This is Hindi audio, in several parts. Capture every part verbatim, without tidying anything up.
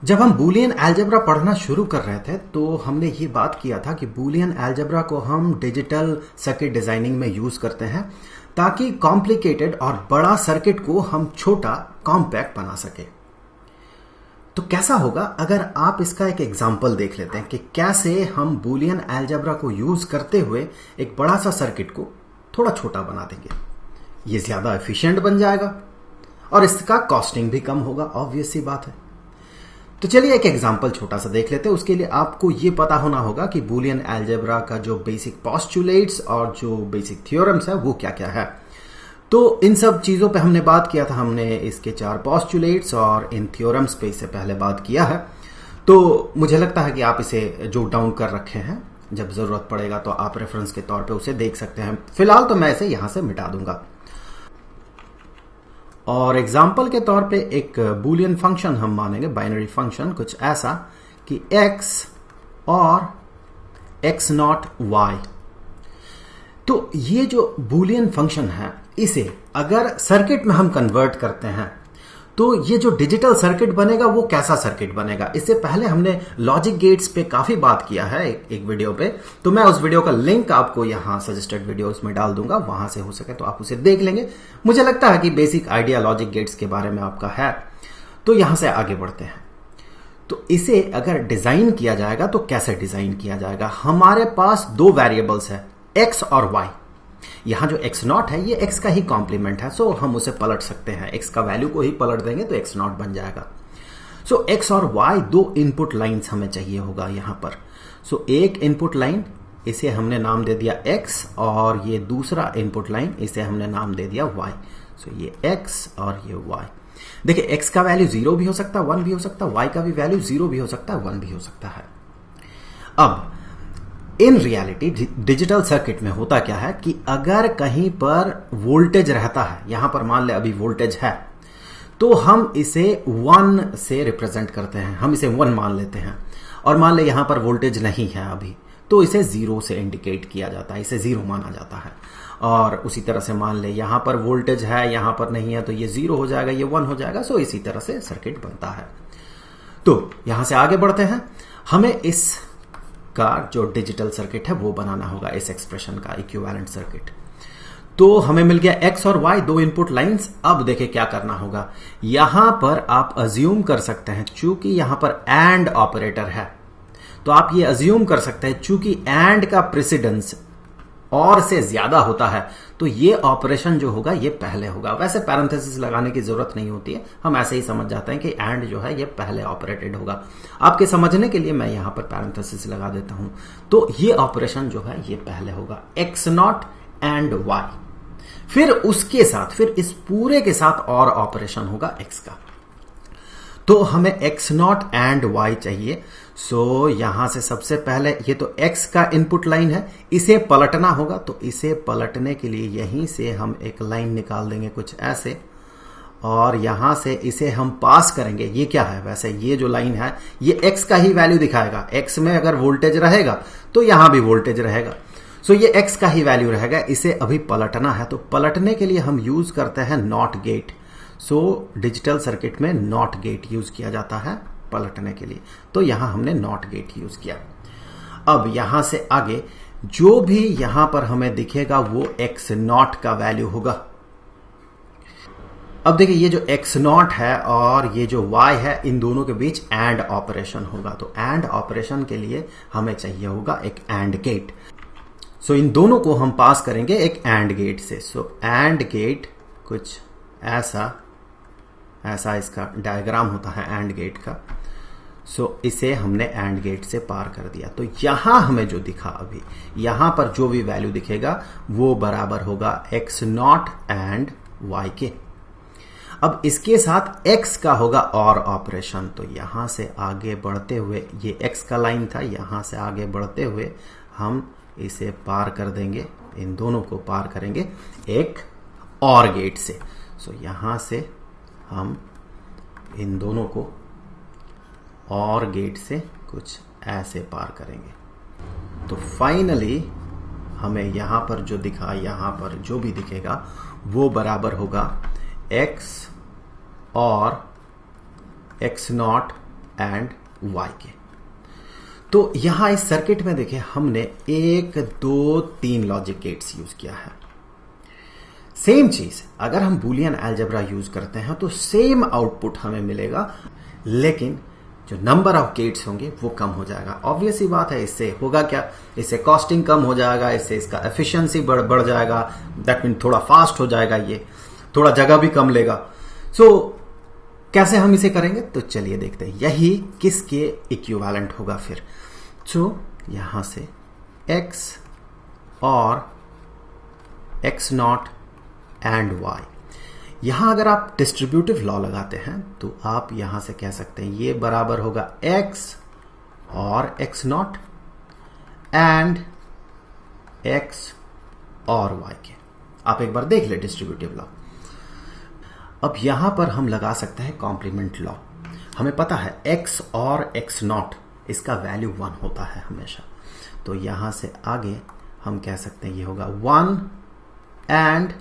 जब हम बूलियन अलजेब्रा पढ़ना शुरू कर रहे थे तो हमने ये बात किया था कि बूलियन अलजेब्रा को हम डिजिटल सर्किट डिजाइनिंग में यूज करते हैं ताकि कॉम्प्लिकेटेड और बड़ा सर्किट को हम छोटा कॉम्पैक्ट बना सके। तो कैसा होगा अगर आप इसका एक एग्जाम्पल देख लेते हैं कि कैसे हम बूलियन अलजेब्रा को यूज करते हुए एक बड़ा सा सर्किट को थोड़ा छोटा बना देंगे। ये ज्यादा एफिशिएंट बन जाएगा और इसका कॉस्टिंग भी कम होगा, ऑब्वियस सी बात है। तो चलिए एक एग्जांपल छोटा सा देख लेते हैं। उसके लिए आपको ये पता होना होगा कि बूलियन अलजेब्रा का जो बेसिक पोस्टुलेट्स और जो बेसिक थियोरम्स है वो क्या क्या है। तो इन सब चीजों पे हमने बात किया था। हमने इसके चार पोस्टुलेट्स और इन थियोरम्स पे इससे पहले बात किया है। तो मुझे लगता है कि आप इसे जोट डाउन कर रखे हैं, जब जरूरत पड़ेगा तो आप रेफरेंस के तौर पे उसे देख सकते हैं। फिलहाल तो मैं इसे यहां से मिटा दूंगा। और एग्जाम्पल के तौर पे एक बूलियन फंक्शन हम मानेंगे, बाइनरी फंक्शन, कुछ ऐसा कि x और x नॉट y। तो ये जो बूलियन फंक्शन है इसे अगर सर्किट में हम कन्वर्ट करते हैं तो ये जो डिजिटल सर्किट बनेगा वो कैसा सर्किट बनेगा। इससे पहले हमने लॉजिक गेट्स पे काफी बात किया है एक, एक वीडियो पे। तो मैं उस वीडियो का लिंक आपको यहां सजेस्टेड वीडियोस में डाल दूंगा, वहां से हो सके तो आप उसे देख लेंगे। मुझे लगता है कि बेसिक आइडिया लॉजिक गेट्स के बारे में आपका है। तो यहां से आगे बढ़ते हैं। तो इसे अगर डिजाइन किया जाएगा तो कैसे डिजाइन किया जाएगा। हमारे पास दो वेरिएबल्स है, एक्स और वाई। यहां जो एक्स नॉट है ये एक्स का ही कॉम्प्लीमेंट है, सो हम उसे पलट सकते हैं। एक्स का वैल्यू को ही पलट देंगे तो एक्स नॉट बन जाएगा। सो एक्स और वाई दो इनपुट लाइंस हमें चाहिए होगा यहां पर। सो एक इनपुट लाइन इसे हमने नाम दे दिया एक्स और ये दूसरा इनपुट लाइन इसे हमने नाम दे दिया वाई। सो ये एक्स और ये वाई। देखिए एक्स का वैल्यू जीरो भी हो सकता है, वन भी हो सकता है, वाई का भी वैल्यू जीरो भी हो सकता है, वन भी हो सकता है। अब इन रियलिटी डिजिटल सर्किट में होता क्या है कि अगर कहीं पर वोल्टेज रहता है, यहां पर मान ले अभी वोल्टेज है, तो हम इसे वन से रिप्रेजेंट करते हैं। हम इसे वन मान लेते हैं और मान ले यहां पर वोल्टेज नहीं है अभी, तो इसे जीरो से इंडिकेट किया जाता है, इसे जीरो माना जाता है। और उसी तरह से मान ले यहां पर वोल्टेज है, यहां पर नहीं है, तो ये जीरो हो जाएगा, ये वन हो जाएगा। सो इसी तरह से सर्किट बनता है। तो यहां से आगे बढ़ते हैं। हमें इस का जो डिजिटल सर्किट है वो बनाना होगा, इस एक्सप्रेशन का इक्विवेलेंट सर्किट। तो हमें मिल गया एक्स और वाई, दो इनपुट लाइंस। अब देखिए क्या करना होगा। यहां पर आप अज्यूम कर सकते हैं, चूंकि यहां पर एंड ऑपरेटर है, तो आप ये अज्यूम कर सकते हैं चूंकि एंड का प्रेसिडेंस और से ज्यादा होता है तो ये ऑपरेशन जो होगा ये पहले होगा। वैसे पैरेंथेसिस लगाने की जरूरत नहीं होती है, हम ऐसे ही समझ जाते हैं कि एंड जो है ये पहले ऑपरेटेड होगा। आपके समझने के लिए मैं यहां पर पैरेंथेसिस लगा देता हूं। तो ये ऑपरेशन जो है ये पहले होगा, एक्स नॉट एंड वाई। फिर उसके साथ, फिर इस पूरे के साथ और ऑपरेशन होगा एक्स का। तो हमें एक्स नॉट एंड वाई चाहिए। सो so, यहां से सबसे पहले ये तो x का इनपुट लाइन है, इसे पलटना होगा। तो इसे पलटने के लिए यहीं से हम एक लाइन निकाल देंगे कुछ ऐसे, और यहां से इसे हम पास करेंगे। ये क्या है, वैसे ये जो लाइन है ये x का ही वैल्यू दिखाएगा। x में अगर वोल्टेज रहेगा तो यहां भी वोल्टेज रहेगा। सो so, ये x का ही वैल्यू रहेगा। इसे अभी पलटना है, तो पलटने के लिए हम यूज करते हैं not gate. So digital circuit में नॉट गेट यूज किया जाता है पलटने के लिए। तो यहां हमने नॉट गेट यूज किया। अब यहां से आगे जो भी यहां पर हमें दिखेगा वो एक्स नॉट का वैल्यू होगा। अब देखिए ये जो एक्स नॉट है और ये जो वाई है, इन दोनों के बीच एंड ऑपरेशन होगा। तो एंड ऑपरेशन के लिए हमें चाहिए होगा एक एंड गेट। सो इन दोनों को हम पास करेंगे एक एंड गेट से। सो एंड गेट कुछ ऐसा ऐसा इसका डायग्राम होता है एंड गेट का। सो so, इसे हमने एंड गेट से पार कर दिया। तो यहां हमें जो दिखा अभी, यहां पर जो भी वैल्यू दिखेगा वो बराबर होगा एक्स नॉट एंड वाई के। अब इसके साथ x का होगा और ऑपरेशन। तो यहां से आगे बढ़ते हुए, ये x का लाइन था, यहां से आगे बढ़ते हुए हम इसे पार कर देंगे, इन दोनों को पार करेंगे एक और गेट से। सो so, यहां से हम इन दोनों को और गेट से कुछ ऐसे पार करेंगे। तो फाइनली हमें यहां पर जो दिखा, यहां पर जो भी दिखेगा वो बराबर होगा x और x नॉट एंड y के। तो यहां इस सर्किट में देखिए हमने एक दो तीन लॉजिक गेट्स यूज किया है। सेम चीज अगर हम बूलियन अलजेब्रा यूज करते हैं तो सेम आउटपुट हमें मिलेगा, लेकिन जो नंबर ऑफ गेट्स होंगे वो कम हो जाएगा। ऑब्वियस ही बात है, इससे होगा क्या, इससे कॉस्टिंग कम हो जाएगा, इससे इसका एफिशिएंसी बढ़ बढ़ जाएगा, दैट मीन थोड़ा फास्ट हो जाएगा, ये थोड़ा जगह भी कम लेगा। सो so, कैसे हम इसे करेंगे, तो चलिए देखते हैं यही किसके इक्विवेलेंट होगा फिर। सो so, यहां से x और x नॉट एंड y, यहां अगर आप डिस्ट्रीब्यूटिव लॉ लगाते हैं तो आप यहां से कह सकते हैं ये बराबर होगा x और x नॉट एंड x और y के। आप एक बार देख ले डिस्ट्रीब्यूटिव लॉ। अब यहां पर हम लगा सकते हैं कॉम्प्लीमेंट लॉ। हमें पता है x और x नॉट इसका वैल्यू वन होता है हमेशा, तो यहां से आगे हम कह सकते हैं ये होगा वन एंड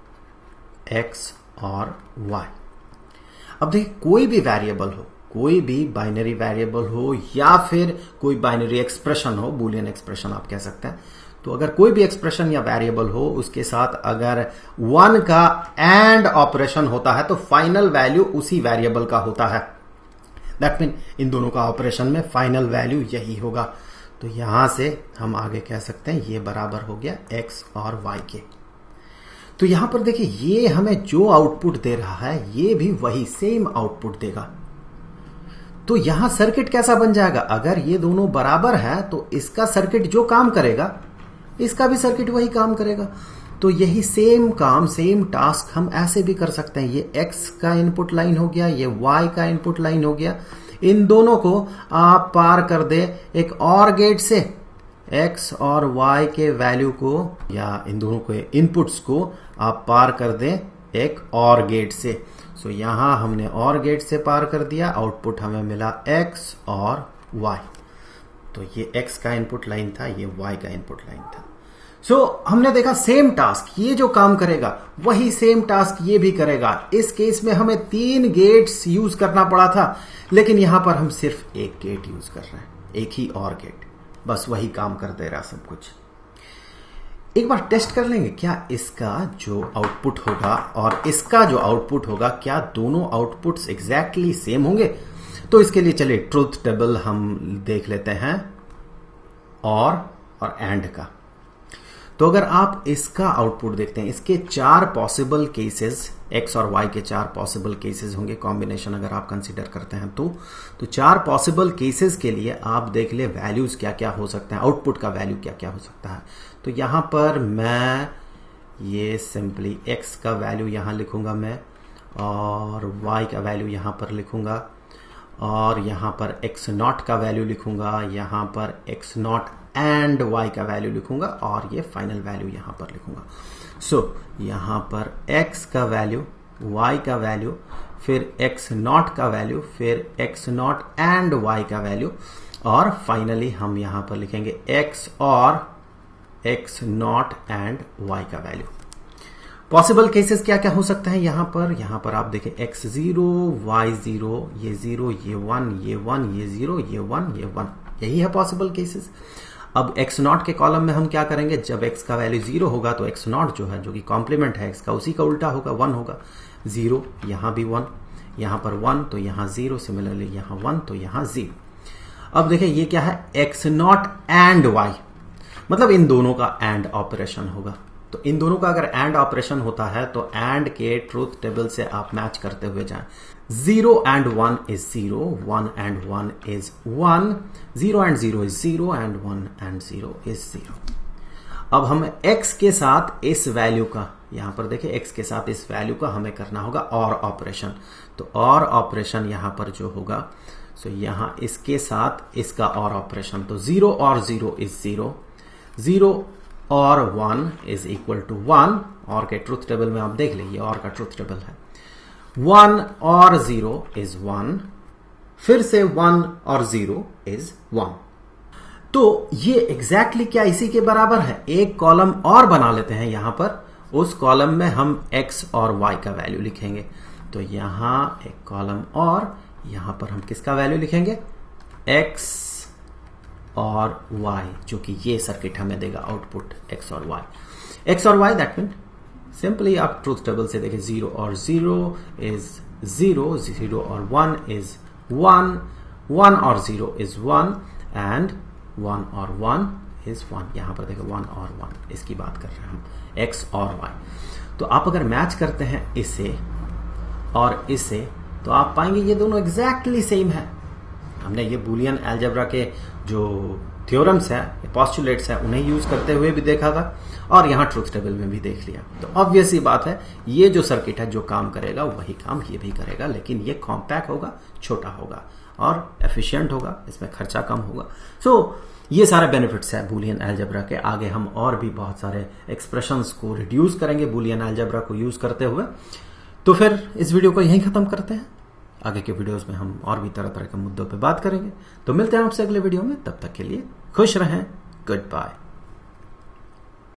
x और y। अब देखिए कोई भी वेरिएबल हो, कोई भी बाइनरी वेरिएबल हो या फिर कोई बाइनरी एक्सप्रेशन हो, बूलियन एक्सप्रेशन आप कह सकते हैं, तो अगर कोई भी एक्सप्रेशन या वेरिएबल हो उसके साथ अगर वन का एंड ऑपरेशन होता है तो फाइनल वैल्यू उसी वेरिएबल का होता है। दैट मीन इन दोनों का ऑपरेशन में फाइनल वैल्यू यही होगा। तो यहां से हम आगे कह सकते हैं ये बराबर हो गया x और y के। तो यहां पर देखिए ये हमें जो आउटपुट दे रहा है ये भी वही सेम आउटपुट देगा। तो यहां सर्किट कैसा बन जाएगा, अगर ये दोनों बराबर है तो इसका सर्किट जो काम करेगा इसका भी सर्किट वही काम करेगा। तो यही सेम काम, सेम टास्क हम ऐसे भी कर सकते हैं। ये x का इनपुट लाइन हो गया, ये y का इनपुट लाइन हो गया, इन दोनों को आप पार कर दे एक और गेट से, x और y के वैल्यू को या इन दोनों के इनपुट्स को आप पार कर दें एक और गेट से। सो यहां हमने और गेट से पार कर दिया, आउटपुट हमें मिला x और y। तो ये x का इनपुट लाइन था, ये y का इनपुट लाइन था। सो so, हमने देखा सेम टास्क, ये जो काम करेगा वही सेम टास्क ये भी करेगा। इस केस में हमें तीन गेट्स यूज करना पड़ा था, लेकिन यहां पर हम सिर्फ एक गेट यूज कर रहे हैं, एक ही और गेट, बस वही काम कर दे रहा सब कुछ। एक बार टेस्ट कर लेंगे क्या इसका जो आउटपुट होगा और इसका जो आउटपुट होगा, क्या दोनों आउटपुट्स एग्जैक्टली सेम होंगे। तो इसके लिए चलिए ट्रुथ टेबल हम देख लेते हैं और और एंड का। तो अगर आप इसका आउटपुट देखते हैं, इसके चार पॉसिबल केसेस, x और y के चार पॉसिबल केसेस होंगे, कॉम्बिनेशन अगर आप कंसीडर करते हैं तो तो चार पॉसिबल केसेस के लिए आप देख ले वैल्यूज क्या क्या हो सकते हैं, आउटपुट का वैल्यू क्या क्या हो सकता है। तो यहां पर मैं ये सिंपली x का वैल्यू यहां लिखूंगा मैं, और y का वैल्यू यहां पर लिखूंगा, और यहां पर x नॉट का वैल्यू लिखूंगा, यहां पर x नॉट एंड y का वैल्यू लिखूंगा, और ये फाइनल वैल्यू यहां पर लिखूंगा। सो so, यहां पर x का वैल्यू, y का वैल्यू, फिर x नॉट का वैल्यू, फिर x नॉट एंड y का वैल्यू, और फाइनली हम यहां पर लिखेंगे x और x नॉट एंड y का वैल्यू। पॉसिबल केसेस क्या क्या हो सकते हैं यहां पर, यहां पर आप देखें x जीरो, y जीरो, ये जीरो, ये वन, ये वन, ये जीरो, ये वन, ये वन, यही है पॉसिबल केसेस। अब x नॉट के कॉलम में हम क्या करेंगे, जब x का वैल्यू जीरो होगा तो x नॉट जो है, जो कि कॉम्प्लीमेंट है x का, उसी का उल्टा होगा, वन होगा। जीरो यहां भी वन, यहां पर वन तो यहां जीरो, सिमिलरली यहां वन तो यहां जीरो। अब देखिए ये क्या है, x नॉट एंड y, मतलब इन दोनों का एंड ऑपरेशन होगा। तो इन दोनों का अगर एंड ऑपरेशन होता है तो एंड के ट्रूथ टेबल से आप मैच करते हुए जाएं। Zero and one is zero, one and one is one, zero and zero is zero, and one and zero is zero. अब हम x के साथ इस वैल्यू का, यहां पर देखिए x के साथ इस वैल्यू का हमें करना होगा और ऑपरेशन। तो और ऑपरेशन यहां पर जो होगा, सो यहां इसके साथ इसका और ऑपरेशन, तो जीरो और जीरो इज जीरो, जीरो और one is equal to one. और के ट्रूथ टेबल में आप देख लीजिए, और का ट्रूथ टेबल है, वन और जीरो इज वन, फिर से वन और जीरो इज वन। तो ये एग्जैक्टली क्या इसी के बराबर है। एक कॉलम और बना लेते हैं यहां पर, उस कॉलम में हम x और y का वैल्यू लिखेंगे। तो यहां एक कॉलम और, यहां पर हम किसका वैल्यू लिखेंगे, x और y, जो कि ये सर्किट हमें देगा आउटपुट x और y, x और y दैट मीन सिंपली आप ट्रूथ टेबल से देखें, जीरो और जीरो इज जीरो, जीरो और वन इज वन, वन और zero is one, and one और वन इज वन। यहां पर देखो वन और वन, इसकी बात कर रहे हैं हम, x और y। तो आप अगर मैच करते हैं इसे और इसे तो आप पाएंगे ये दोनों एग्जैक्टली सेम है। हमने ये बूलियन अलजेब्रा के जो थ्योरम्स है, पोस्टुलेट्स है, उन्हें यूज करते हुए भी देखा था और यहां ट्रूथ टेबल में भी देख लिया। तो ऑब्वियस ही बात है, ये जो सर्किट है जो काम करेगा वही काम ये भी करेगा, लेकिन ये कॉम्पैक्ट होगा, छोटा होगा और एफिशिएंट होगा, इसमें खर्चा कम होगा। सो so, ये सारे बेनिफिट्स है बूलियन अलजेब्रा के। आगे हम और भी बहुत सारे एक्सप्रेशंस को रिड्यूस करेंगे बूलियन अलजेब्रा को यूज करते हुए। तो फिर इस वीडियो को यहीं खत्म करते हैं। आगे के वीडियोस में हम और भी तरह तरह के मुद्दों पे बात करेंगे। तो मिलते हैं आपसे अगले वीडियो में, तब तक के लिए खुश रहें, गुड बाय।